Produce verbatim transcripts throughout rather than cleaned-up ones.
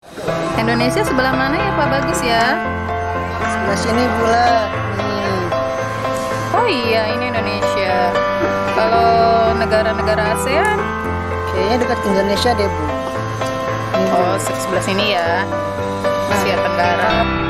Indonesia sebelah mana ya Pak Bagus ya? Sebelah sini pula nih. Oh iya, ini Indonesia. Kalau negara-negara ASEAN? Kayaknya dekat Indonesia deh Bu. Ini, Bu. Oh, sebelah sini ya. Asia Tenggara.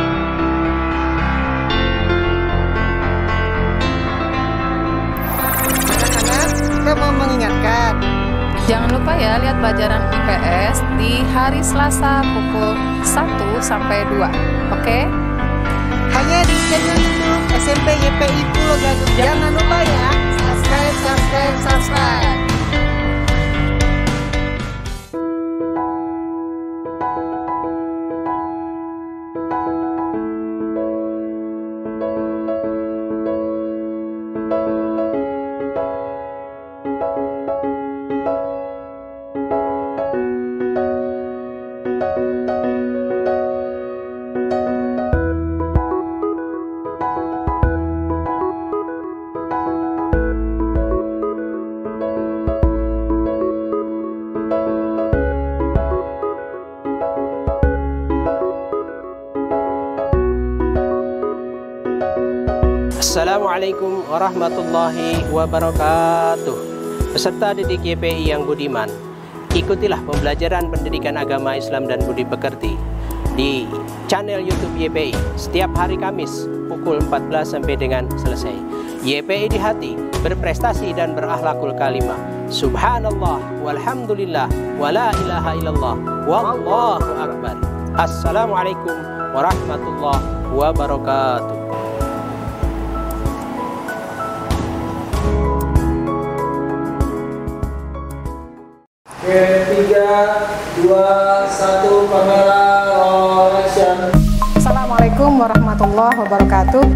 Anak-anak, kita mau mengingatkan. Jangan lupa ya lihat pelajaran I P S di hari Selasa pukul satu sampai dua. Oke? Hanya di channel YouTube S M P Y P I Pulau Gadung. Jangan lupa ya, subscribe, subscribe, subscribe. Assalamualaikum warahmatullahi wabarakatuh. Peserta didik Y P I yang budiman, ikutilah pembelajaran pendidikan agama Islam dan budi pekerti di channel YouTube Y P I setiap hari Kamis pukul empat belas sampai dengan selesai. Y P I di hati, berprestasi dan berakhlakul kalimah. Subhanallah walhamdulillah wala ilaha illallah wallahu akbar. Assalamualaikum warahmatullahi wabarakatuh. tiga, dua, satu, kamera, roll action. Assalamualaikum warahmatullahi wabarakatuh.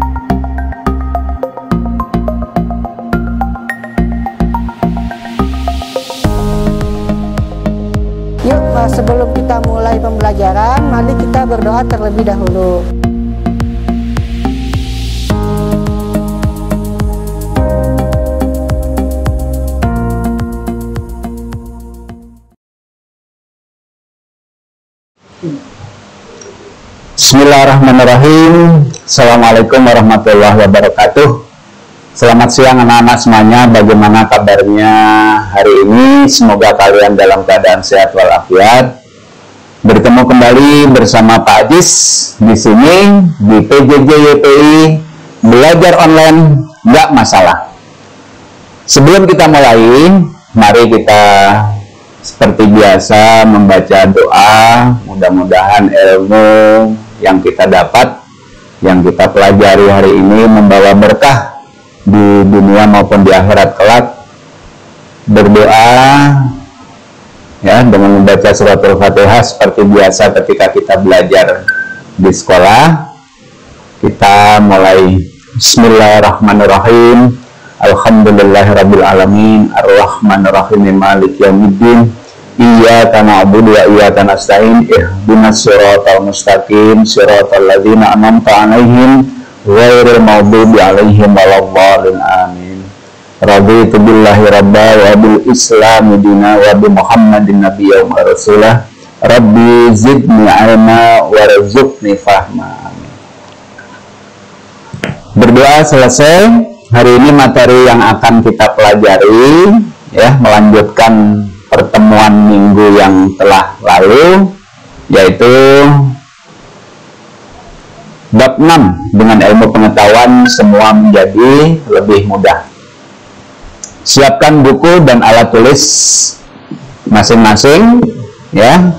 Yuk, sebelum kita mulai pembelajaran, mari kita berdoa terlebih dahulu. Bismillahirrahmanirrahim. Assalamualaikum warahmatullahi wabarakatuh. Selamat siang anak-anak semuanya. Bagaimana kabarnya hari ini? Semoga kalian dalam keadaan sehat walafiat. Bertemu kembali bersama Pak Ajis di sini di P J J Y P I belajar online nggak masalah. Sebelum kita mulai, mari kita seperti biasa membaca doa. Mudah-mudahan ilmu yang kita dapat, yang kita pelajari hari ini membawa berkah di dunia maupun di akhirat kelak. Berdoa ya dengan membaca suratul Fatihah seperti biasa ketika kita belajar di sekolah. Kita mulai. Bismillahirrahmanirrahim. Alhamdulillahirabbil alamin, arrahmanirrahim, maliki yaumiddin. Iyyaka na'budu wa iyyaka nasta'in. Ihdinas siratal mustaqim, siratal ladzina an'amta 'alaihim ghairil maghdubi 'alaihim waladdallin. Amin. Raditu billahi rabba wa bil islami dina wa bi Muhammadin nabiyyan wa rasulah. Rabbi zidni 'ilma warzuqni fahma. Amin. Berdoa selesai. Hari ini materi yang akan kita pelajari ya, melanjutkan pertemuan minggu yang telah lalu, yaitu bab enam dengan ilmu pengetahuan semua menjadi lebih mudah. Siapkan buku dan alat tulis masing-masing ya.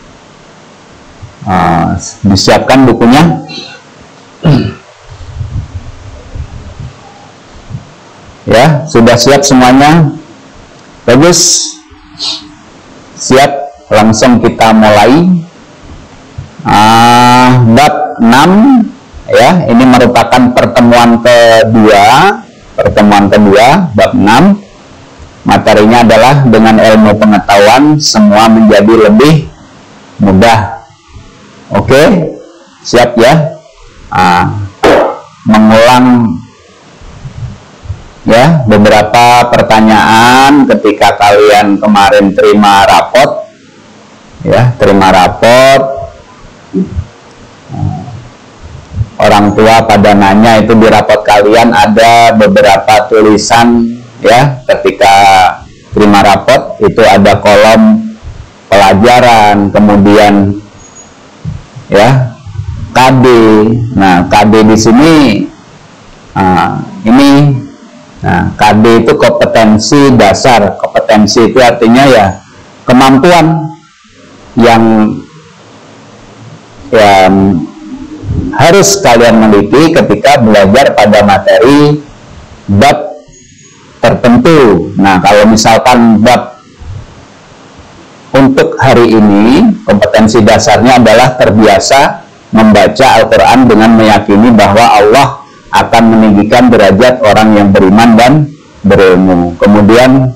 Uh, disiapkan bukunya. Ya, sudah siap semuanya? Bagus. Siap, langsung kita mulai. Ah, bab enam ya, ini merupakan pertemuan kedua, pertemuan kedua bab enam. Materinya adalah dengan ilmu pengetahuan semua menjadi lebih mudah. Oke? Siap ya? Ah, mengulang ya beberapa pertanyaan ketika kalian kemarin terima rapot ya terima rapot Orang tua pada nanya itu di rapot kalian ada beberapa tulisan ya, ketika terima rapot itu ada kolom pelajaran, kemudian ya K D. Nah, K D di sini nah, ini nah, K D itu kompetensi dasar. Kompetensi itu artinya ya kemampuan yang yang harus kalian miliki ketika belajar pada materi bab tertentu. Nah, kalau misalkan bab untuk hari ini, kompetensi dasarnya adalah terbiasa membaca Al-Quran dengan meyakini bahwa Allah akan meninggikan derajat orang yang beriman dan berilmu. Kemudian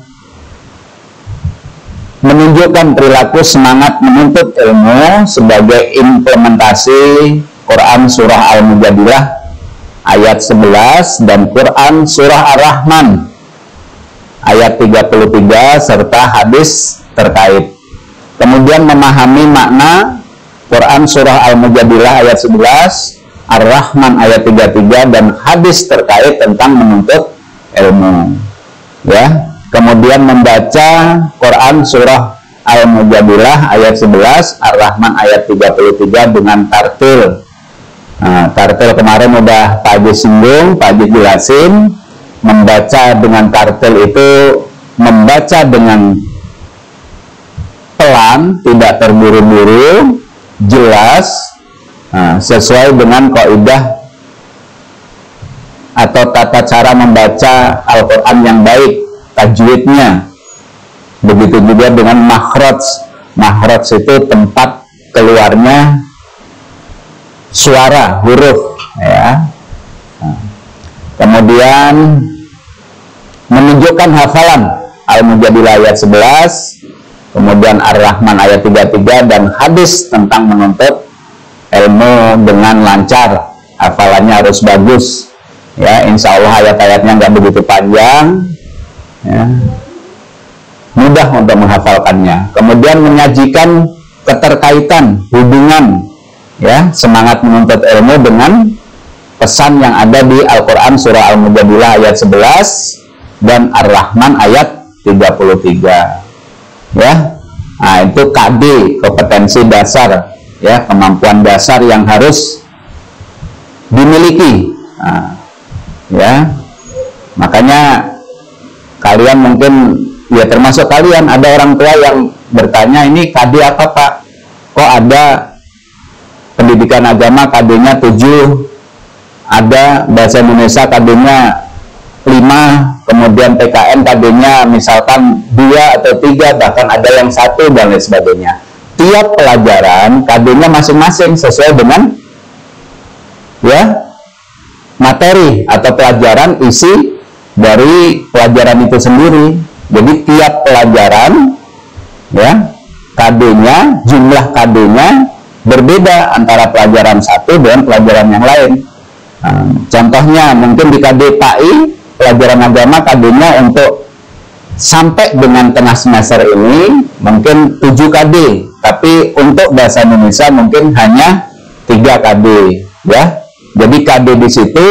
menunjukkan perilaku semangat menuntut ilmu sebagai implementasi Quran Surah Al-Mujadilah ayat sebelas dan Quran Surah Ar-Rahman ayat tiga puluh tiga serta hadis terkait. Kemudian memahami makna Quran Surah Al-Mujadilah ayat sebelas, Ar-Rahman ayat tiga puluh tiga dan hadis terkait tentang menuntut ilmu. Ya. Kemudian membaca Quran Surah Al-Mujadilah ayat sebelas, Ar-Rahman ayat tiga puluh tiga dengan tartil. Nah, tartil kemarin udah Pak Haji singgung, Pak Haji jelasin. Membaca dengan tartil itu membaca dengan pelan, tidak terburu-buru, jelas, nah, sesuai dengan kaidah atau tata cara membaca Al-Quran yang baik, tajwidnya. Begitu juga dengan makhraj. Makhraj itu tempat keluarnya suara, huruf, ya. Nah, kemudian menunjukkan hafalan Al-Mujadilah ayat sebelas, kemudian Ar-Rahman ayat tiga puluh tiga dan hadis tentang menuntut ilmu dengan lancar. Hafalannya harus bagus, ya. Insya Allah ayat-ayatnya nggak begitu panjang, ya. Mudah untuk menghafalkannya. Kemudian menyajikan keterkaitan, hubungan, ya, semangat menuntut ilmu dengan pesan yang ada di Al-Quran Surah Al-Mujadilah ayat sebelas dan Ar-Rahman ayat tiga puluh tiga, ya. Nah, itu K D, kompetensi dasar, ya, kemampuan dasar yang harus dimiliki. Nah, ya, makanya kalian mungkin, ya termasuk kalian, ada orang tua yang bertanya, ini K D apa Pak? Kok ada pendidikan agama K D-nya tujuh, ada bahasa Indonesia K D-nya lima, kemudian P K N K D-nya misalkan dua atau tiga, bahkan ada yang satu dan lain sebagainya. Tiap pelajaran K D-nya masing-masing sesuai dengan, ya, materi atau pelajaran, isi dari pelajaran itu sendiri. Jadi tiap pelajaran, ya, K D-nya, jumlah K D-nya berbeda antara pelajaran satu dengan pelajaran yang lain. Nah, contohnya mungkin di K D P A I pelajaran agama K D-nya untuk sampai dengan tengah semester ini mungkin tujuh K D, tapi untuk bahasa Indonesia mungkin hanya tiga K D, ya. Jadi K D di situ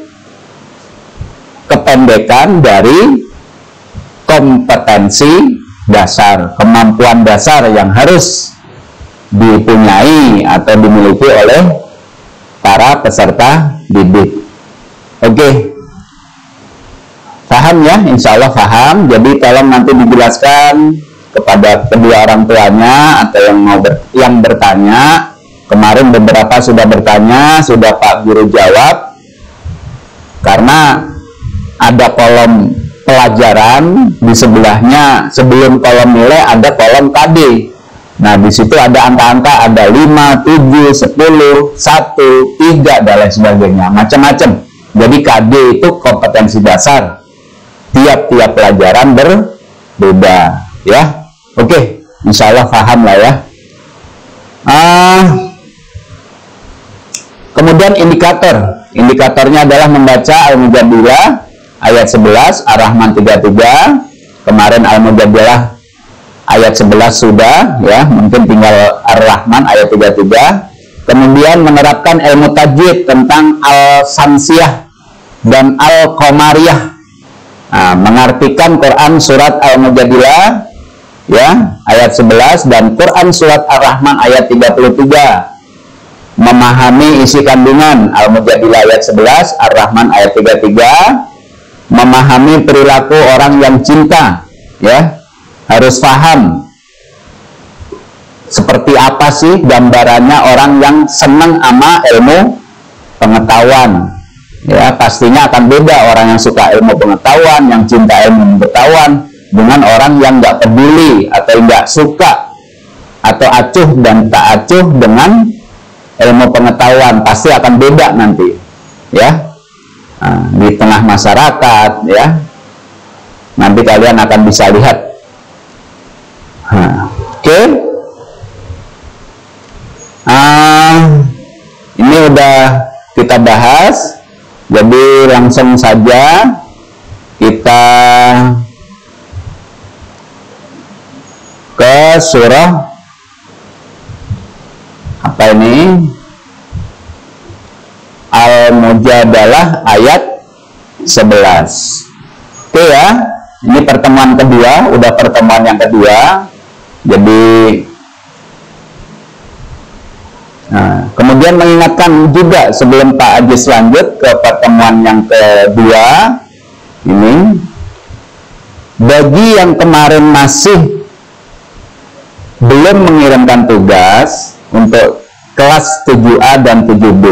kependekan dari kompetensi dasar, kemampuan dasar yang harus dipunyai atau dimiliki oleh para peserta didik. Oke, paham ya? Insya Allah paham. Jadi tolong nanti dijelaskan kepada kedua orang tuanya atau yang mau ber, yang bertanya. Kemarin beberapa sudah bertanya, sudah Pak Guru jawab. Karena ada kolom pelajaran di sebelahnya, sebelum kolom nilai ada kolom K D. Nah, di situ ada angka-angka, ada lima, tujuh, sepuluh, satu, tiga, dan lain sebagainya, macam-macam. Jadi K D itu kompetensi dasar. Tiap-tiap pelajaran berbeda, ya. Oke, insya Allah paham lah ya. Ah, kemudian indikator. Indikatornya adalah membaca Al-Mujadilah ayat sebelas, Ar-Rahman tiga puluh tiga. Kemarin Al-Mujadilah ayat sebelas sudah, ya, mungkin tinggal Ar-Rahman ayat tiga puluh tiga. kemudian menerapkan ilmu tajwid tentang al-samsiyah dan al-qamariyah, nah, mengartikan Quran surat Al-Mujadilah ya ayat sebelas dan Quran surat Ar-Rahman ayat tiga puluh tiga, memahami isi kandungan Al-Mujadilah ayat sebelas, Ar-Rahman ayat tiga puluh tiga, memahami perilaku orang yang cinta ya, harus paham seperti apa sih gambarannya orang yang senang sama ilmu pengetahuan ya, pastinya akan beda orang yang suka ilmu pengetahuan, yang cinta ilmu pengetahuan dengan orang yang nggak peduli atau nggak suka atau acuh dan tak acuh dengan ilmu pengetahuan, pasti akan beda nanti ya. Nah, di tengah masyarakat ya, nanti kalian akan bisa lihat. Nah, oke okay. uh, ini udah kita bahas, jadi langsung saja kita ke surah apa ini, Al-Mujadalah ayat sebelas. Oke ya, ini pertemuan kedua, udah pertemuan yang kedua. Jadi nah, kemudian mengingatkan juga sebelum Pak Ajis lanjut ke pertemuan yang kedua ini, bagi yang kemarin masih belum mengirimkan tugas untuk kelas tujuh A dan tujuh B,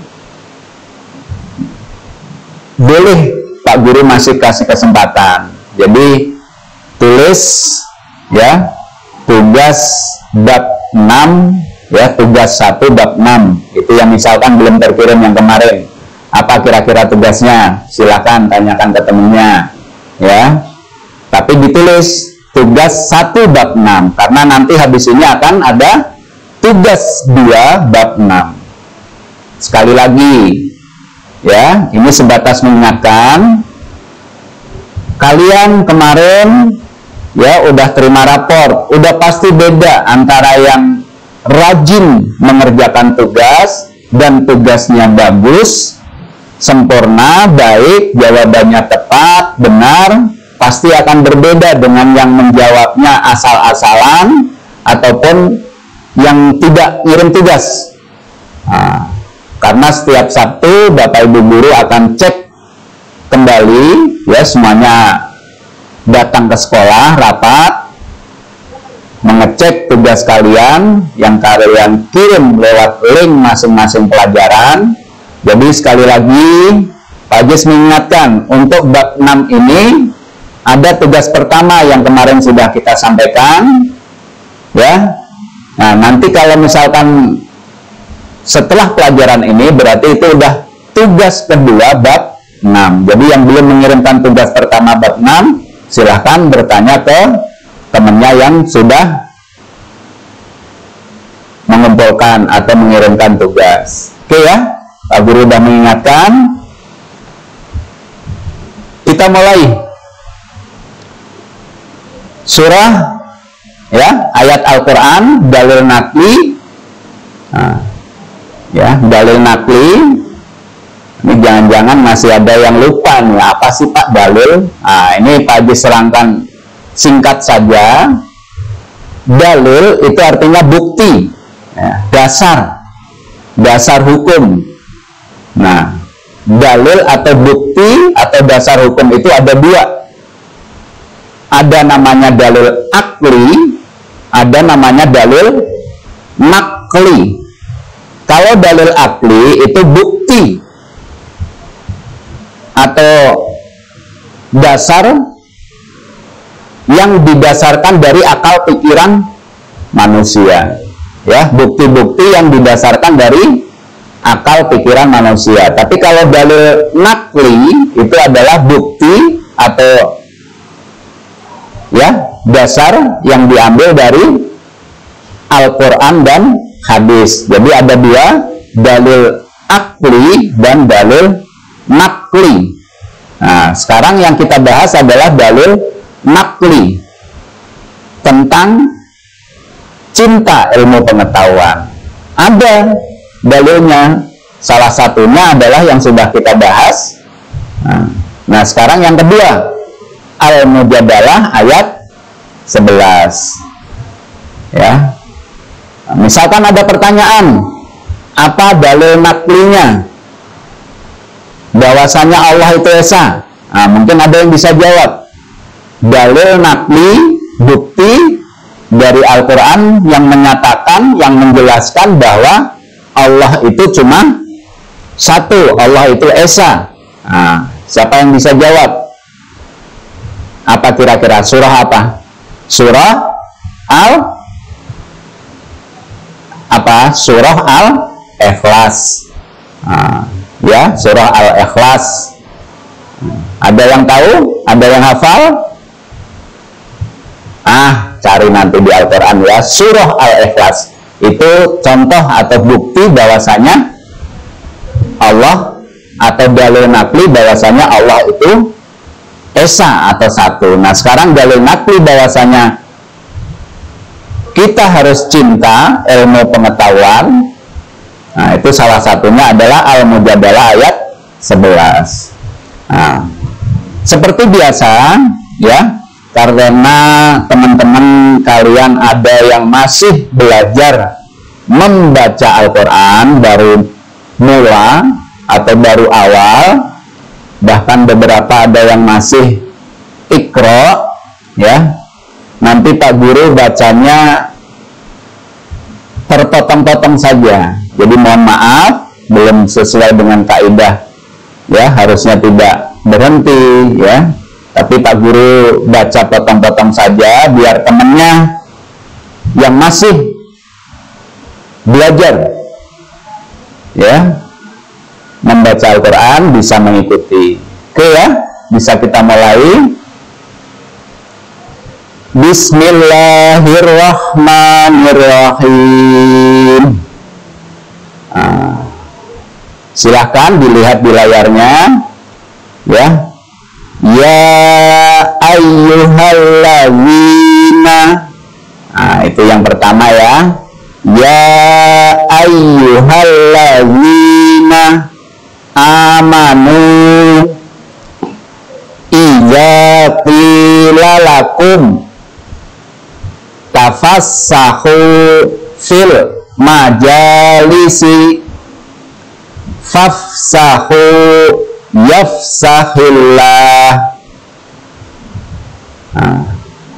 boleh Pak Guru masih kasih kesempatan. Jadi tulis ya tugas bab enam ya, tugas satu bab enam itu yang misalkan belum terkirim yang kemarin, apa kira-kira tugasnya, silakan tanyakan ke temennya ya, tapi ditulis tugas satu bab enam, karena nanti habis ini akan ada tugas dua bab enam. Sekali lagi ya, ini sebatas mengingatkan kalian kemarin ya udah terima rapor, udah pasti beda antara yang rajin mengerjakan tugas dan tugasnya bagus, sempurna, baik, jawabannya tepat, benar, pasti akan berbeda dengan yang menjawabnya asal-asalan ataupun yang tidak ngirim tugas. Nah, karena setiap Sabtu Bapak Ibu Guru akan cek kembali ya, semuanya datang ke sekolah rapat, mengecek tugas kalian yang kalian kirim lewat link masing-masing pelajaran. Jadi sekali lagi Pak Jis mengingatkan, untuk bab enam ini ada tugas pertama yang kemarin sudah kita sampaikan ya. Nah, nanti kalau misalkan setelah pelajaran ini berarti itu udah tugas kedua bab enam. Jadi yang belum mengirimkan tugas pertama bab enam, silahkan bertanya ke temannya yang sudah mengumpulkan atau mengirimkan tugas. Oke ya, Pak Guru sudah mengingatkan. Kita mulai surah ya, ayat Al-Quran, dalil nakli. Nah, ya, dalil nakli. Ini jangan-jangan masih ada yang lupa nih, apa sih Pak dalil? Nah, ini Pak Haji serangkan singkat saja. Dalil itu artinya bukti ya, dasar dasar hukum. Nah, dalil atau bukti atau dasar hukum itu ada dua. Ada namanya dalil akli, ada namanya dalil nakli. Kalau dalil akli itu bukti atau dasar yang didasarkan dari akal pikiran manusia ya, bukti-bukti yang didasarkan dari akal pikiran manusia. Tapi kalau dalil nakli itu adalah bukti atau ya dasar yang diambil dari Al-Quran dan hadis. Jadi ada dua, dalil akli dan dalil nakli. Nah, sekarang yang kita bahas adalah dalil nakli tentang cinta ilmu pengetahuan. Ada dalilnya. Salah satunya adalah yang sudah kita bahas. Nah, nah sekarang yang kedua, Al-Mujadalah ayat sebelas. Ya. Nah, misalkan ada pertanyaan, apa dalil naklinya bahwasanya Allah itu esa? Nah, mungkin ada yang bisa jawab. Dalil nakli, bukti dari Al-Quran yang menyatakan, yang menjelaskan bahwa Allah itu cuma satu, Allah itu esa. Nah, siapa yang bisa jawab? Apa kira-kira? Surah apa? Surah Al apa? Surah Al-Ikhlas. Nah, ya, surah Al-Ikhlas. Ada yang tahu? Ada yang hafal? Ah, cari nanti di Al-Quran ya. Surah Al-Ikhlas itu contoh atau bukti bahwasanya Allah, atau dalil nakli bahwasanya Allah itu esa atau satu. Nah sekarang dalil nakli bahwasanya kita harus cinta ilmu pengetahuan. Nah itu salah satunya adalah Al-Mujadalah ayat sebelas. Nah, seperti biasa ya, karena teman-teman kalian ada yang masih belajar membaca Al-Quran baru mula atau baru awal, bahkan beberapa ada yang masih ikro ya, nanti Pak Guru bacanya terpotong-potong saja, jadi mohon maaf belum sesuai dengan kaidah ya, harusnya tidak berhenti ya, tapi Pak Guru baca potong-potong saja biar temennya yang masih belajar ya membaca Al-Quran bisa mengikuti. Oke ya, bisa kita mulai. Bismillahirrahmanirrahim. Nah, silahkan dilihat di layarnya ya. Ya ayyuhalladzina. Nah, itu yang pertama ya. Ya ayyuhalladzina amanu idza qila lakum tafassahu fil majalisi fafsahu yafsahillah. Nah,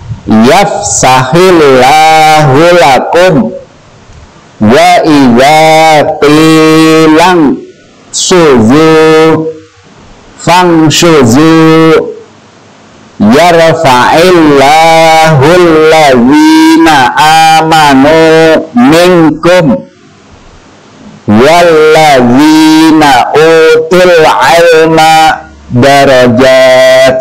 yafsahillahu lakum wa idza qilang suzu fangsuzu yarfa'illahu allazina amanu minkum wallazina utul ilma darajat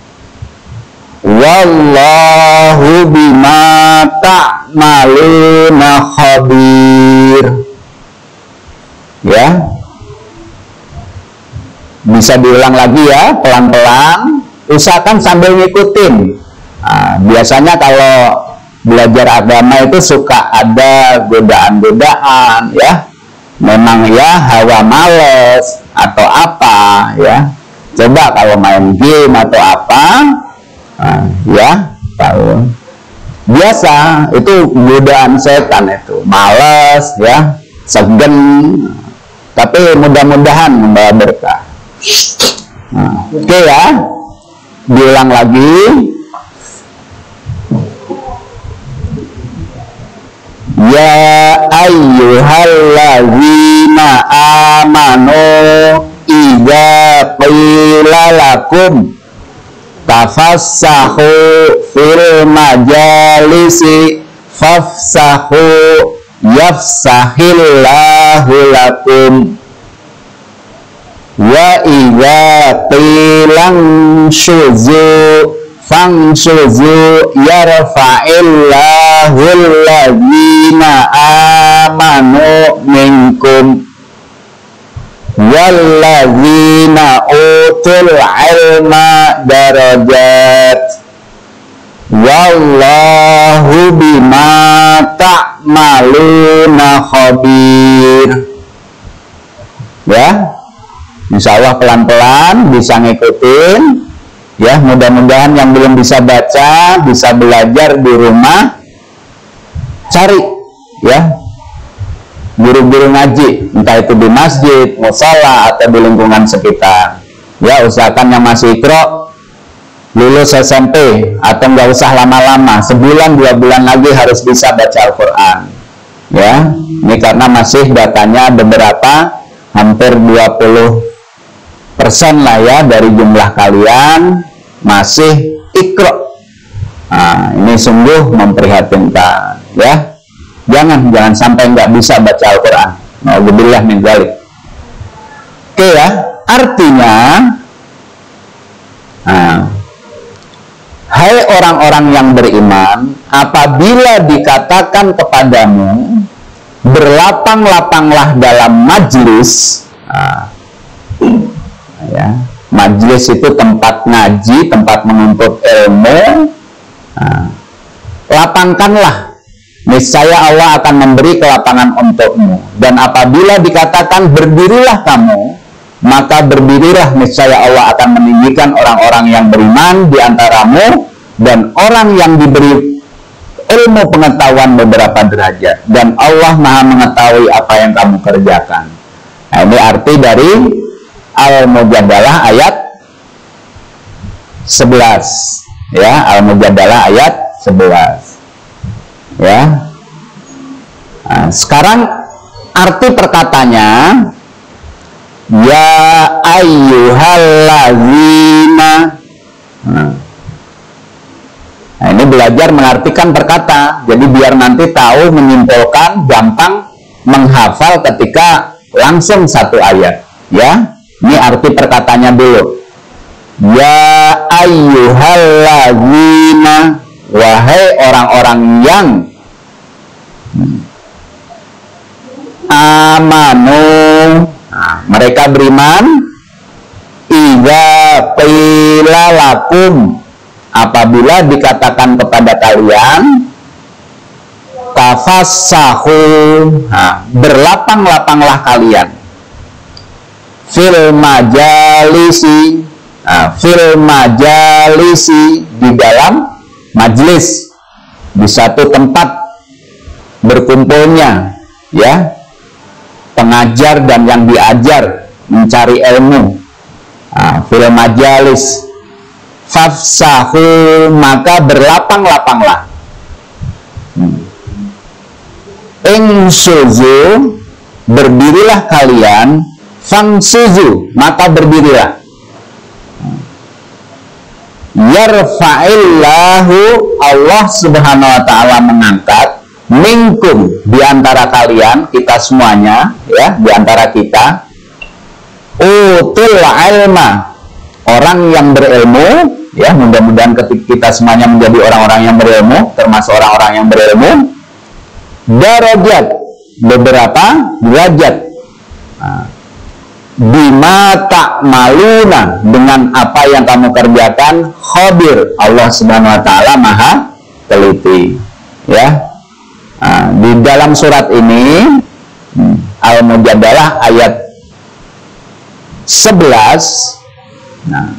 wallahu bima ta'maluna khabir. Ya, bisa diulang lagi ya, pelan-pelan, usahakan sambil ngikutin. Nah, biasanya kalau belajar agama itu suka ada godaan-godaan ya, memang ya hawa males atau apa ya. Coba kalau main game atau apa, nah, ya tahu. Biasa itu godaan setan itu, males ya, segen, tapi mudah-mudahan membawa berkah. Nah, oke okay ya, diulang lagi. Ya ayyuhalladzina amanu idza qila lakum tafassahu fil majalisi fafsahu yafsahillahu lakum wa idza qilang syuzu fangsuzu yarfa'illahu alladzina amanu minkum walladzina utul ilma darajat wallahu bima ta'maluna khabir. Ya, insya Allah pelan-pelan bisa ngikutin. Ya, mudah-mudahan yang belum bisa baca bisa belajar di rumah, cari ya guru-guru ngaji, entah itu di masjid, mushola, atau di lingkungan sekitar. Ya, usahakan yang masih ikro lulus S M P atau nggak usah lama-lama, sebulan dua bulan lagi harus bisa baca Al-Quran. Ya, ini karena masih datanya beberapa, hampir dua puluh persen lah ya dari jumlah kalian masih ikro. Nah, ini sungguh memprihatinkan ya. Jangan jangan sampai nggak bisa baca Al-Quran. Nauzubillah min dzalik. Oke ya, artinya nah, hai orang-orang yang beriman, apabila dikatakan kepadamu berlapang-lapanglah dalam majlis, nah, ya, majlis itu tempat ngaji, tempat menuntut ilmu, nah, lapangkanlah, niscaya Allah akan memberi kelapangan untukmu. Dan apabila dikatakan berdirilah kamu, maka berdirilah, niscaya Allah akan meninggikan orang-orang yang beriman di antaramu dan orang yang diberi ilmu pengetahuan beberapa derajat, dan Allah Maha mengetahui apa yang kamu kerjakan. Nah, ini arti dari Al-Mujadalah ayat sebelas ya, Al-Mujadalah ayat sebelas ya. Nah, sekarang arti perkatanya ya ayyuhallazina. Nah, nah ini belajar mengartikan perkata, jadi biar nanti tahu menyimpulkan, gampang menghafal ketika langsung satu ayat ya. Ini arti perkatanya dulu. Ya ayyuhallazina, wahai orang-orang yang amanu, nah, mereka beriman, idza qila lakum, apabila dikatakan kepada kalian tafassahu, nah, berlapang-lapanglah kalian, fil majalisi, nah, fil majalisi, di dalam majlis, di satu tempat berkumpulnya ya pengajar dan yang diajar mencari ilmu. Nah, fil majalis fafsahu, maka berlapang-lapanglah. hmm. Ingsuzu, berdirilah kalian, fangsuzu, maka berdirilah. Yarfa'illahu, Allah subhanahu wa ta'ala mengangkat, minkum, diantara kalian, kita semuanya ya, diantara kita, utul ilma, orang yang berilmu ya, mudah-mudahan ketika kita semuanya menjadi orang-orang yang berilmu, termasuk orang-orang yang berilmu, darajat, beberapa derajat, nah, bima ta'maluna, dengan apa yang kamu kerjakan, khabir, Allah subhanahu wa ta'ala maha teliti ya. Nah, di dalam surat ini Al-Mujadalah ayat sebelas, nah,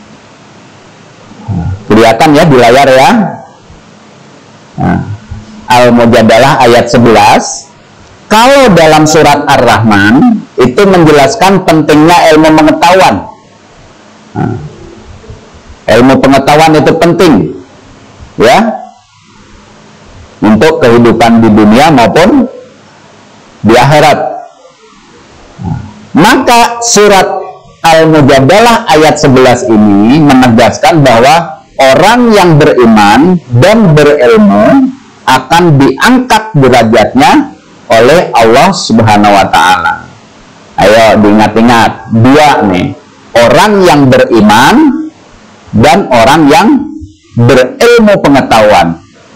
kelihatan ya di layar ya. Nah, Al-Mujadalah ayat sebelas. Kalau dalam surat Ar-Rahman itu menjelaskan pentingnya ilmu pengetahuan. Nah, ilmu pengetahuan itu penting ya, untuk kehidupan di dunia maupun di akhirat. Nah, maka surat Al-Mujadalah ayat sebelas ini menegaskan bahwa orang yang beriman dan berilmu akan diangkat derajatnya oleh Allah subhanahu wa ta'ala. Ayo diingat-ingat, dua nih, orang yang beriman dan orang yang berilmu pengetahuan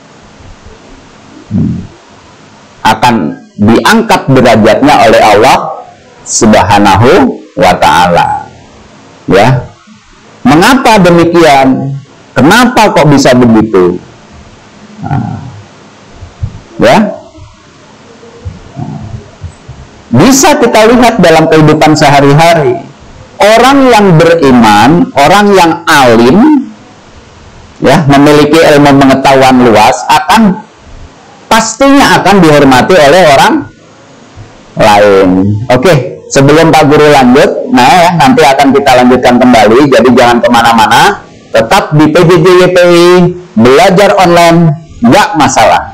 akan diangkat derajatnya oleh Allah subhanahu wa ta'ala ya. Mengapa demikian? Kenapa kok bisa begitu? Nah, ya, bisa kita lihat dalam kehidupan sehari-hari. Orang yang beriman, orang yang alim, ya, memiliki ilmu pengetahuan luas, akan pastinya akan dihormati oleh orang lain. Oke, sebelum Pak Guru lanjut, nah ya, nanti akan kita lanjutkan kembali, jadi jangan kemana-mana, tetap di P J J Y P I, belajar online, nggak masalah.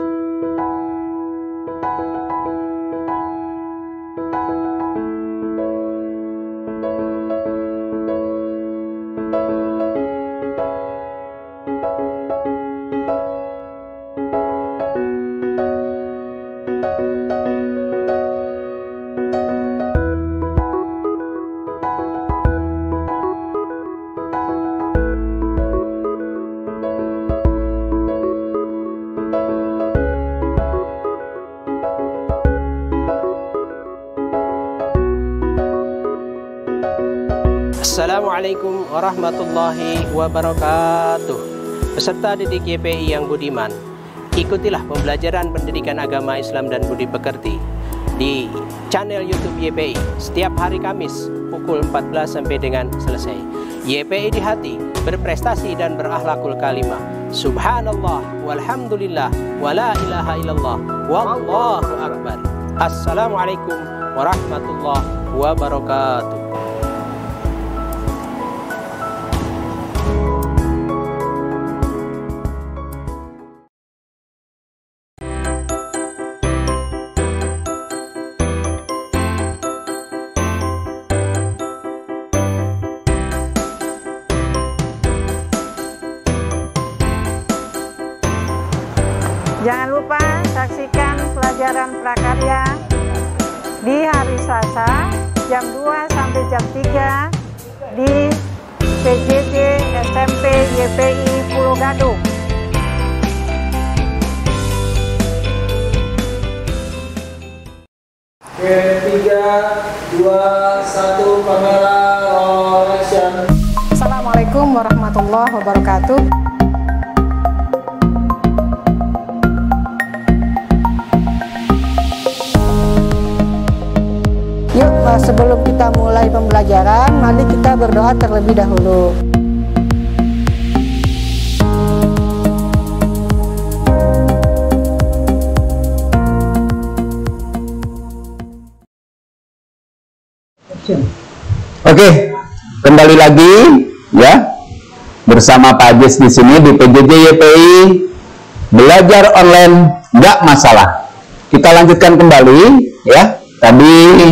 Assalamualaikum warahmatullahi wabarakatuh. Peserta didik Y P I yang budiman, ikutilah pembelajaran pendidikan agama Islam dan budi pekerti di channel YouTube Y P I setiap hari Kamis pukul empat belas sampai dengan selesai. Y P I di hati, berprestasi dan berakhlakul kalimah. Subhanallah walhamdulillah wala ilaha illallah wallahu akbar. Assalamualaikum warahmatullahi wabarakatuh. Jangan lupa saksikan pelajaran prakarya di hari Selasa jam dua sampai jam tiga di P J J S M P Y P I Pulau Gadung. Oke, tiga, dua, satu, kamera, roll action. Assalamualaikum warahmatullahi wabarakatuh. Yuk, sebelum kita mulai pembelajaran, mari kita berdoa terlebih dahulu. Oke, kembali lagi ya bersama Pak Ajis di sini di P J J Y P I, belajar online nggak masalah. Kita lanjutkan kembali ya. Tadi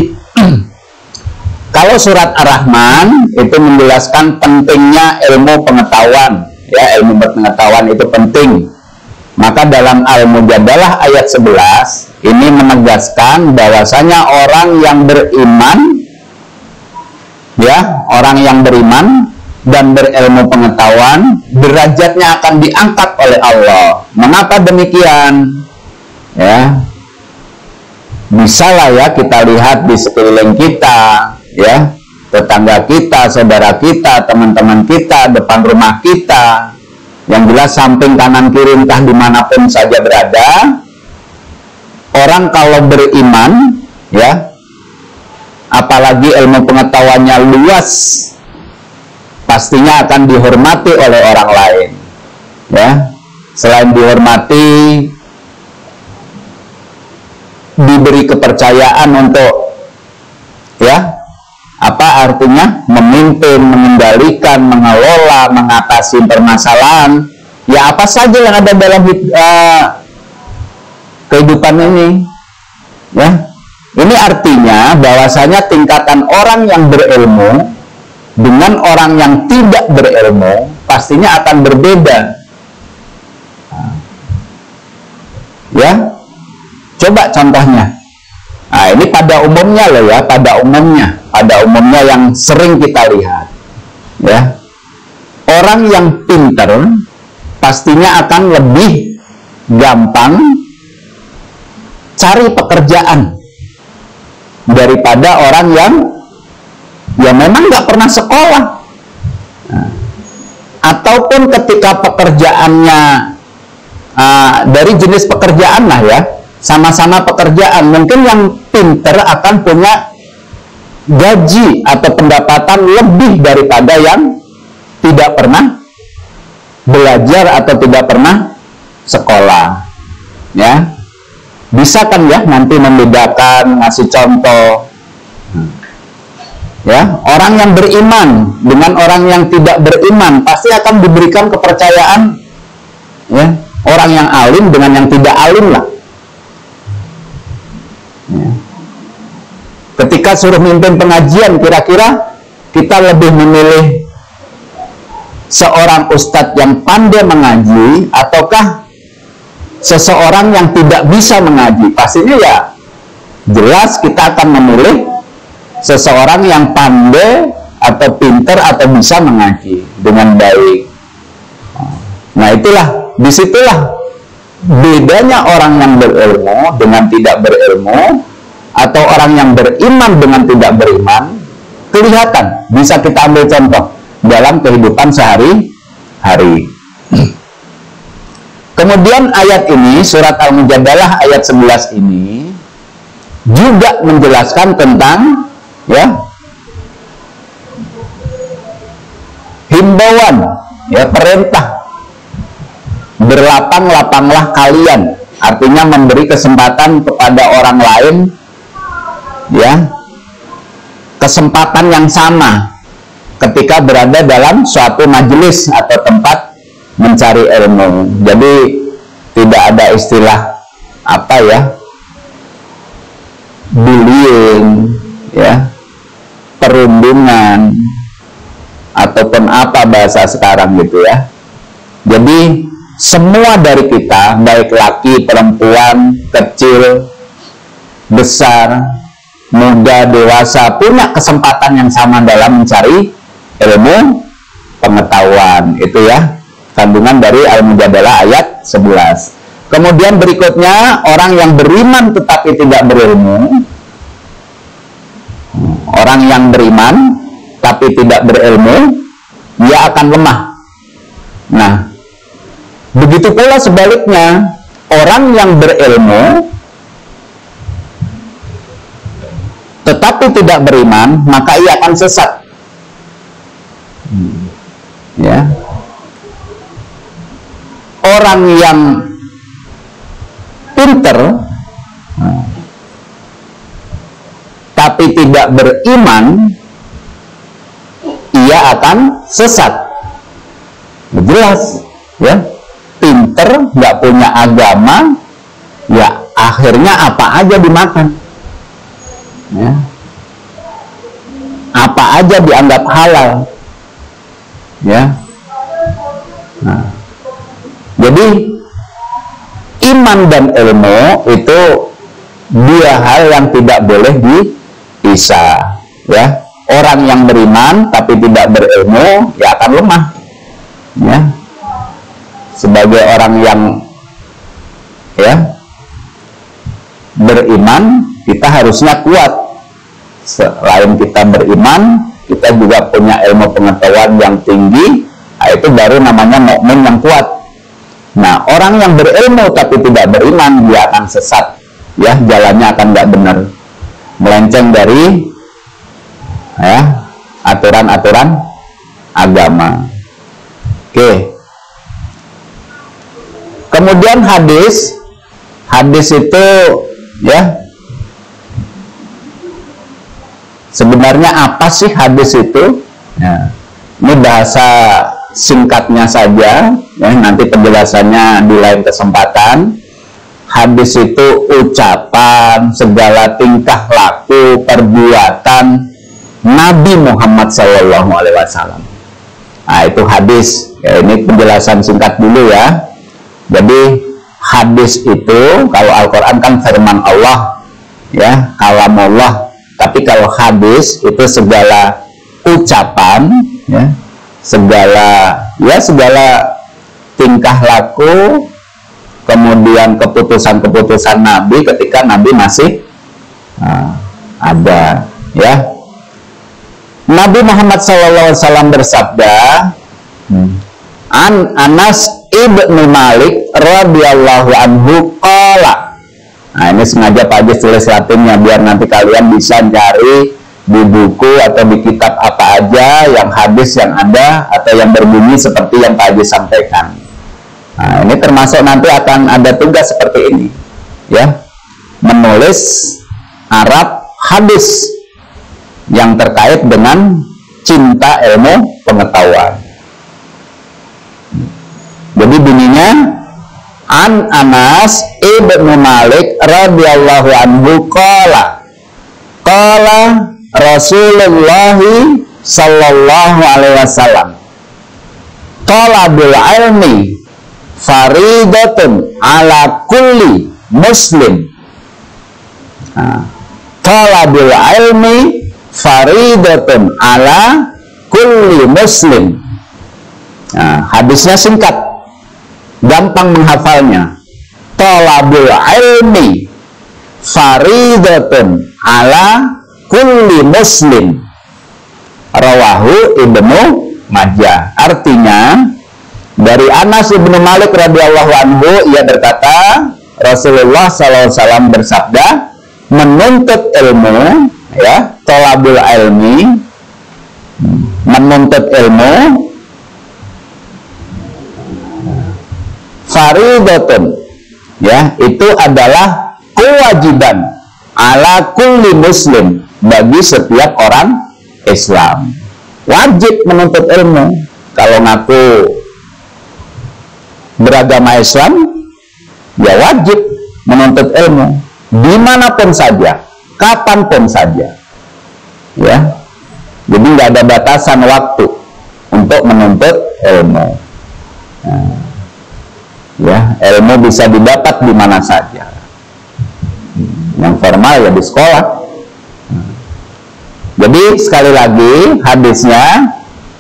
kalau surat Ar-Rahman itu menjelaskan pentingnya ilmu pengetahuan, ya, ilmu pengetahuan itu penting. Maka dalam Al-Mujadalah ayat sebelas ini menegaskan bahwasanya orang yang beriman, ya, orang yang beriman dan berilmu pengetahuan derajatnya akan diangkat oleh Allah. Mengapa demikian? Ya, bisalah ya kita lihat di sekeliling kita, ya, tetangga kita, saudara kita, teman-teman kita, depan rumah kita, yang jelas samping kanan kiri entah dimanapun saja berada, orang kalau beriman, ya, apalagi ilmu pengetahuannya luas, pastinya akan dihormati oleh orang lain, ya. Selain dihormati, diberi kepercayaan untuk, ya, apa artinya memimpin, mengendalikan, mengelola, mengatasi permasalahan, ya apa saja yang ada dalam uh, kehidupan ini, ya. Ini artinya bahwasanya tingkatan orang yang berilmu dengan orang yang tidak berilmu pastinya akan berbeda. Ya, coba contohnya. Nah, ini pada umumnya loh ya, pada umumnya, pada umumnya yang sering kita lihat, ya. Orang yang pintar pastinya akan lebih gampang cari pekerjaan daripada orang yang ya memang nggak pernah sekolah, nah, ataupun ketika pekerjaannya uh, dari jenis pekerjaan lah ya, sama-sama pekerjaan. Mungkin yang pinter akan punya gaji atau pendapatan lebih daripada yang tidak pernah belajar atau tidak pernah sekolah. Ya, bisa kan ya nanti membedakan, ngasih contoh. Ya, orang yang beriman dengan orang yang tidak beriman pasti akan diberikan kepercayaan. Ya, orang yang alim dengan yang tidak alim lah. Ya. Ketika suruh mimpin pengajian, kira-kira kita lebih memilih seorang ustadz yang pandai mengaji ataukah seseorang yang tidak bisa mengaji? Pastinya ya jelas kita akan memilih seseorang yang pandai atau pinter atau bisa mengaji dengan baik. Nah itulah, disitulah bedanya orang yang berilmu dengan tidak berilmu, atau orang yang beriman dengan tidak beriman. Kelihatan, bisa kita ambil contoh dalam kehidupan sehari-hari. Kemudian ayat ini, surat Al-Mujadalah ayat sebelas ini juga menjelaskan tentang ya himbauan, ya perintah berlapang-lapanglah kalian, artinya memberi kesempatan kepada orang lain, ya kesempatan yang sama ketika berada dalam suatu majelis atau tempat mencari ilmu. Jadi tidak ada istilah apa ya bullying, ya perundungan ataupun apa bahasa sekarang gitu ya. Jadi semua dari kita, baik laki, perempuan, kecil, besar, muda, dewasa, punya kesempatan yang sama dalam mencari ilmu pengetahuan. Itu ya kandungan dari Al-Mujadalah ayat sebelas. Kemudian berikutnya, orang yang beriman tetapi tidak berilmu. Orang yang beriman tapi tidak berilmu, dia akan lemah. Nah, begitu pula sebaliknya, orang yang berilmu tetapi tidak beriman, maka ia akan sesat. Hmm. Ya, orang yang pinter hmm, tapi tidak beriman, ia akan sesat. Jelas, ya. Pinter, nggak punya agama, ya akhirnya apa aja dimakan. Ya. Apa aja dianggap halal. Ya. Nah. Jadi iman dan ilmu itu dua hal yang tidak boleh dipisah. Ya. Orang yang beriman tapi tidak berilmu, ya akan lemah. Ya. Sebagai orang yang ya beriman, kita harusnya kuat. Selain kita beriman, kita juga punya ilmu pengetahuan yang tinggi. Nah, itu baru namanya mukmin yang kuat. Nah, orang yang berilmu tapi tidak beriman, dia akan sesat. Ya, jalannya akan nggak benar, melenceng dari ya aturan-aturan agama. Oke. Kemudian hadis, hadis itu ya sebenarnya apa sih hadis itu? Ya, ini bahasa singkatnya saja, ya, nanti penjelasannya di lain kesempatan. Hadis itu ucapan, segala tingkah laku, perbuatan Nabi Muhammad shallallahu alaihi wasallam. Nah, itu hadis. Ya, ini penjelasan singkat dulu ya. Jadi hadis itu, kalau Al-Quran kan firman Allah, ya, kalamullah. Tapi kalau hadis itu segala ucapan, ya, segala ya segala tingkah laku, kemudian keputusan-keputusan Nabi ketika Nabi masih uh, ada, ya. Nabi Muhammad shallallahu alaihi wasallam bersabda, An Anas ibnu Malik radhiyallahu anhu qala, Nah, ini sengaja Pak Haji tulis Latinnya biar nanti kalian bisa cari di buku atau di kitab apa aja yang hadis yang ada atau yang berbunyi seperti yang Pak Haji sampaikan. Nah, ini termasuk nanti akan ada tugas seperti ini, ya, menulis Arab hadis yang terkait dengan cinta ilmu pengetahuan. Jadi bunyinya An Anas ibnu Malik radhiyallahu anhu qala qala Rasulullah sallallahu alaihi wasallam talabul ilmi faridatun ala kulli muslim. Nah, talabul ilmi faridatun ala kulli muslim. Nah, hadisnya singkat, gampang menghafalnya. Talabul ilmi faridatun ala kulli muslim. Rawahu Ibnu Majah. Artinya dari Anas ibnu Malik radhiyallahu anhu, ia berkata Rasulullah sallallahu alaihi wasallam bersabda, menuntut ilmu, ya, talabul ilmi, menuntut ilmu, faridatun, ya, itu adalah kewajiban ala kulli muslim, bagi setiap orang Islam. Wajib menuntut ilmu. Kalau ngaku beragama Islam, ya wajib menuntut ilmu dimanapun saja, kapanpun saja, ya. Jadi nggak ada batasan waktu untuk menuntut ilmu. Nah, ya, ilmu bisa didapat di mana saja. Yang formal ya di sekolah. Jadi sekali lagi hadisnya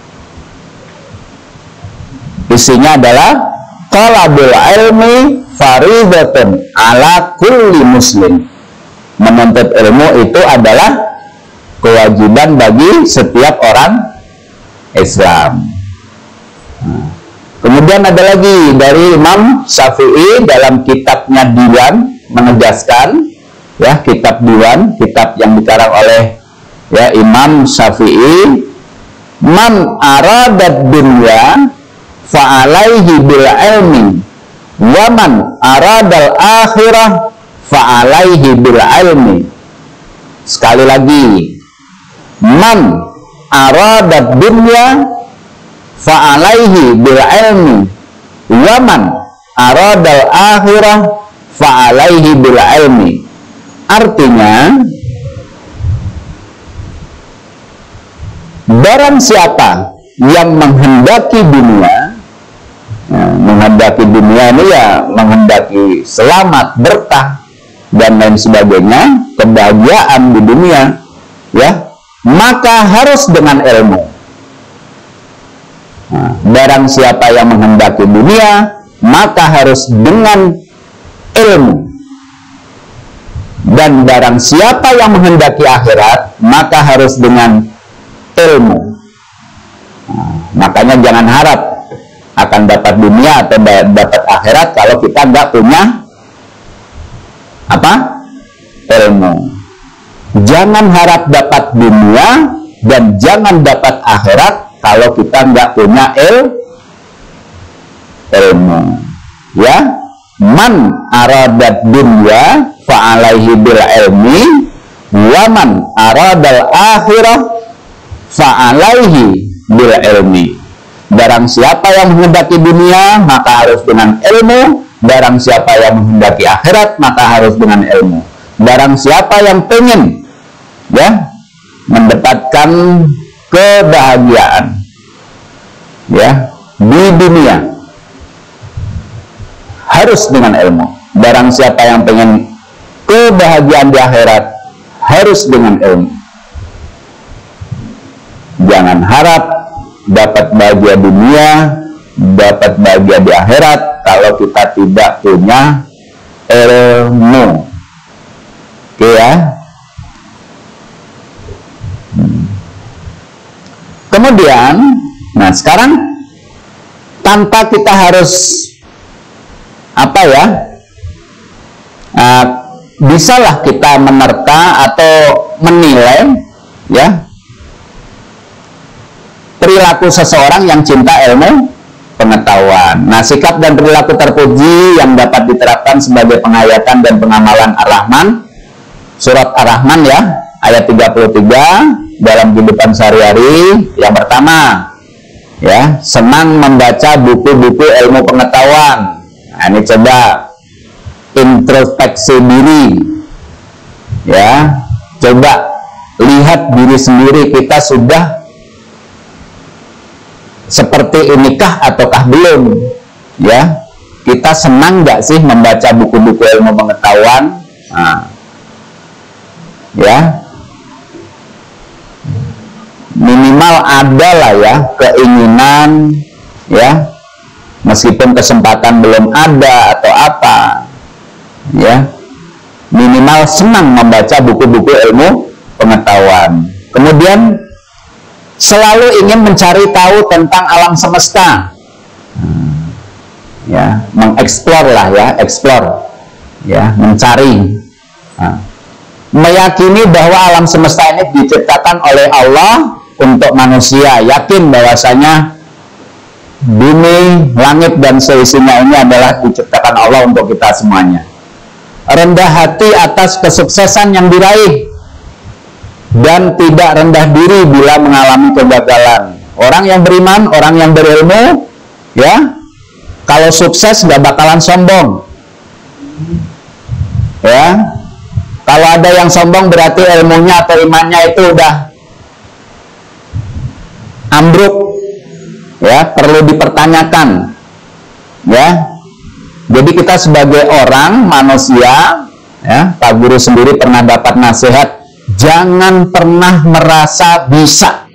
isinya adalah talabul ilmi faridatun ala kulli muslim. Menuntut ilmu itu adalah kewajiban bagi setiap orang Islam. Nah, kemudian ada lagi dari Imam Syafi'i dalam kitabnya Diwan menegaskan, ya, kitab Diwan, kitab yang dikarang oleh, ya, Imam Syafi'i, man aradad dunya fa'alaihi bil ilmi wa man aradal akhirah fa'alaihi bil ilmi. Sekali lagi, man aradad dunya fa'alaihi bil ilmi wa man aradal akhirah fa'alaihi bil ilmi. Artinya, barang siapa yang menghendaki dunia, ya, menghendaki dunia ini ya menghendaki selamat, berkah dan lain sebagainya, kebahagiaan di dunia, ya, maka harus dengan ilmu. Nah, barang siapa yang menghendaki dunia, maka harus dengan ilmu. Dan barang siapa yang menghendaki akhirat, maka harus dengan ilmu. Nah, makanya jangan harap akan dapat dunia atau dapat akhirat kalau kita nggak punya apa? Ilmu. Jangan harap dapat dunia dan jangan dapat akhirat kalau kita nggak punya il ilmu. Ya, man aradat dunya fa'alaihi bil ilmi wa man aradal akhirah fa'alaihi bil ilmi. Barang siapa yang menghendaki dunia maka harus dengan ilmu, barang siapa yang menghendaki akhirat maka harus dengan ilmu. Barang siapa yang pengen, ya, mendapatkan kebahagiaan, ya, di dunia harus dengan ilmu. Barang siapa yang pengen kebahagiaan di akhirat harus dengan ilmu. Jangan harap dapat bahagia dunia, dapat bahagia di akhirat kalau kita tidak punya ilmu. Oke, ya. Hmm. Kemudian, nah sekarang tanpa kita harus apa ya? Uh, bisalah kita menerka atau menilai ya perilaku seseorang yang cinta ilmu pengetahuan. Nah, sikap dan perilaku terpuji yang dapat diterapkan sebagai penghayatan dan pengamalan Ar-Rahman, surat Ar-Rahman ya, ayat tiga puluh tiga, dalam kehidupan sehari-hari. Yang pertama ya, senang membaca buku-buku ilmu pengetahuan. Nah, ini coba introspeksi diri ya, coba lihat diri sendiri, kita sudah seperti inikah ataukah belum ya. Kita senang nggak sih membaca buku-buku ilmu pengetahuan? Nah, ya minimal ada lah ya keinginan ya, meskipun kesempatan belum ada atau apa ya, minimal senang membaca buku-buku ilmu pengetahuan. Kemudian selalu ingin mencari tahu tentang alam semesta ya, mengeksplor lah ya, eksplor ya, mencari. Nah, meyakini bahwa alam semesta ini diciptakan oleh Allah untuk manusia, yakin bahwasanya bumi, langit dan seisinya ini adalah diciptakan Allah untuk kita semuanya. Rendah hati atas kesuksesan yang diraih dan tidak rendah diri bila mengalami kegagalan. Orang yang beriman, orang yang berilmu ya, kalau sukses nggak bakalan sombong ya. Kalau ada yang sombong berarti ilmunya atau imannya itu udah ambruk ya, perlu dipertanyakan ya. Jadi kita sebagai orang manusia ya, Pak Guru sendiri pernah dapat nasihat, jangan pernah merasa bisa,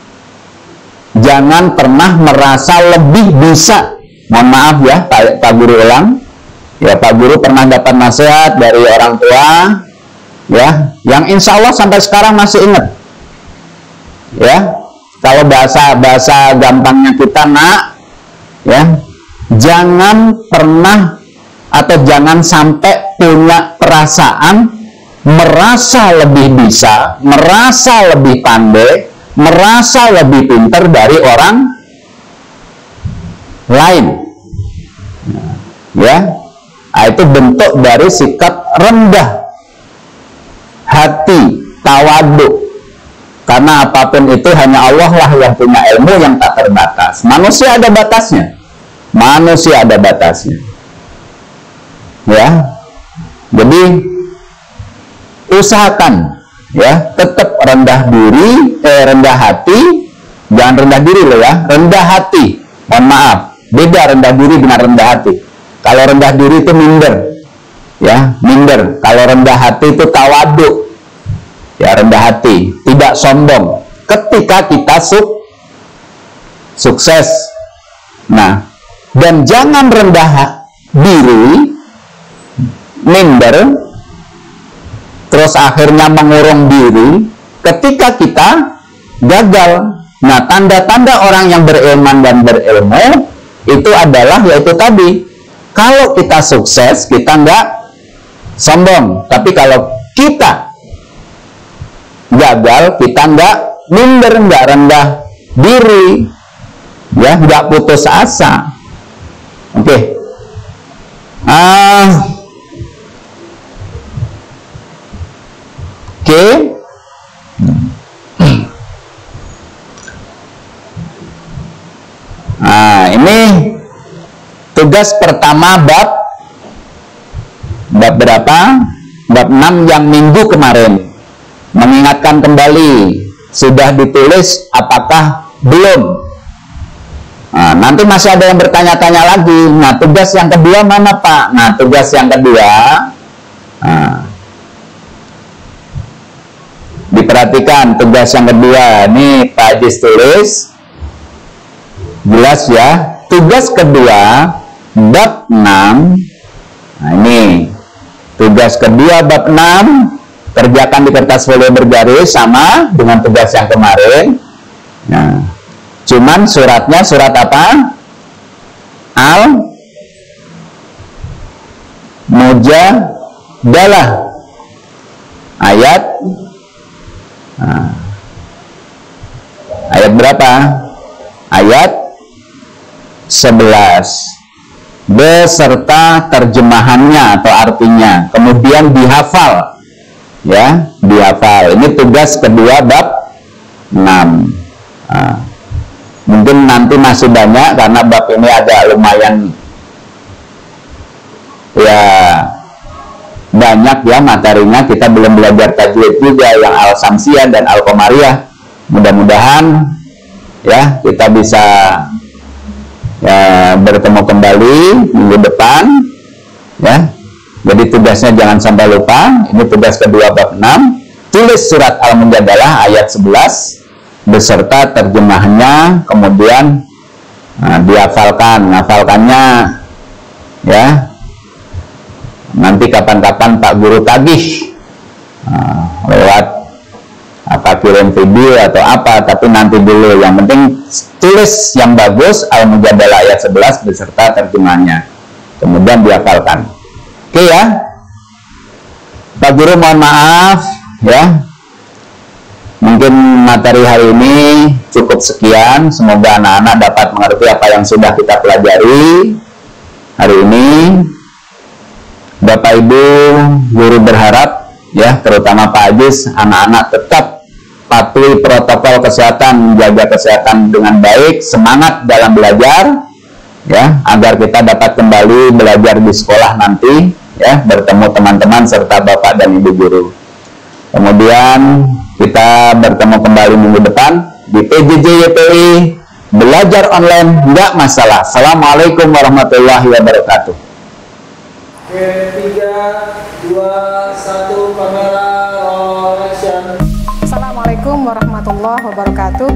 jangan pernah merasa lebih bisa. Mohon maaf ya Pak, Pak Guru ulang ya, Pak Guru pernah dapat nasihat dari orang tua ya, yang insya Allah sampai sekarang masih ingat ya. Kalau bahasa bahasa gampangnya kita, nak ya, jangan pernah atau jangan sampai punya perasaan merasa lebih bisa, merasa lebih pandai, merasa lebih pintar dari orang lain ya. Nah, itu bentuk dari sikap rendah hati, tawadhu. Karena apapun itu hanya Allah lah yang punya ilmu yang tak terbatas. Manusia ada batasnya. Manusia ada batasnya. Ya. Jadi usahakan ya, tetap rendah diri, eh, rendah hati. Jangan rendah diri loh ya, rendah hati. Mohon maaf, beda rendah diri dengan rendah hati. Kalau rendah diri itu minder. Ya, minder. Kalau rendah hati itu tawadhu. Ya, rendah hati, tidak sombong ketika kita suk sukses. Nah, dan jangan rendah diri, minder, terus akhirnya mengurung diri ketika kita gagal. Nah, tanda-tanda orang yang berilman dan berilmu itu adalah yaitu tadi, kalau kita sukses kita nggak sombong, tapi kalau kita gagal kita nggak minder, nggak rendah diri ya, nggak putus asa. Oke okay. uh, oke okay. Nah, ini tugas pertama bab bab berapa? Bab enam yang minggu kemarin. Mengingatkan kembali, sudah ditulis apakah belum? Nah, nanti masih ada yang bertanya-tanya lagi. Nah, tugas yang kedua mana Pak? Nah, tugas yang kedua, nah, diperhatikan tugas yang kedua. Ini Pak Haji tulis, jelas ya. Tugas kedua bab enam. Nah, ini tugas kedua bab enam. Kerjakan di kertas folio bergaris sama dengan tugas yang kemarin. Nah, cuman suratnya surat apa? Al Mujadalah. ayat nah, ayat berapa? Ayat sebelas beserta terjemahannya atau artinya, kemudian dihafal, ya, dihafal. Ini tugas kedua bab enam. Nah, mungkin nanti masih banyak karena bab ini ada lumayan ya banyak ya materinya. Kita belum belajar tajwid juga yang al-samsiyah dan al-qamariyah. Mudah-mudahan ya kita bisa ya bertemu kembali minggu depan ya. Jadi tugasnya jangan sampai lupa. Ini tugas kedua bab enam. Tulis surat Al-Mujadalah ayat sebelas beserta terjemahnya, kemudian nah, dihafalkan. Hafalkannya ya nanti kapan-kapan Pak Guru tagih nah, lewat apa kirim video atau apa, tapi nanti dulu. Yang penting tulis yang bagus Al-Mujadalah ayat sebelas beserta terjemahnya, kemudian dihafalkan. Oke ya Pak Guru, mohon maaf ya, mungkin materi hari ini cukup sekian. Semoga anak-anak dapat mengerti apa yang sudah kita pelajari hari ini. Bapak Ibu guru berharap ya, terutama Pak Ajis, anak-anak tetap patuhi protokol kesehatan, menjaga kesehatan dengan baik, semangat dalam belajar ya, agar kita dapat kembali belajar di sekolah nanti ya, bertemu teman-teman serta Bapak dan Ibu guru. Kemudian kita bertemu kembali minggu depan di P J J Y P I, belajar online nggak masalah. Assalamualaikum warahmatullahi wabarakatuh. Oke, tiga, dua, satu, kamera, roll action. Assalamualaikum warahmatullahi wabarakatuh.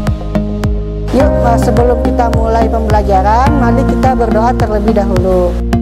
Yuk, sebelum kita mulai pembelajaran, mari kita berdoa terlebih dahulu.